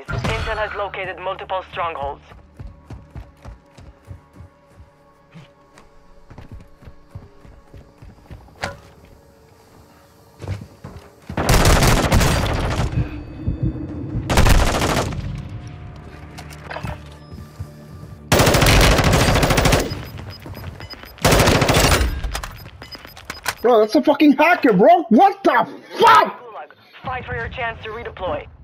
advised, Intel has located multiple strongholds. Bro, that's a fucking hacker, bro! What the fuck?! Fight for your chance to redeploy.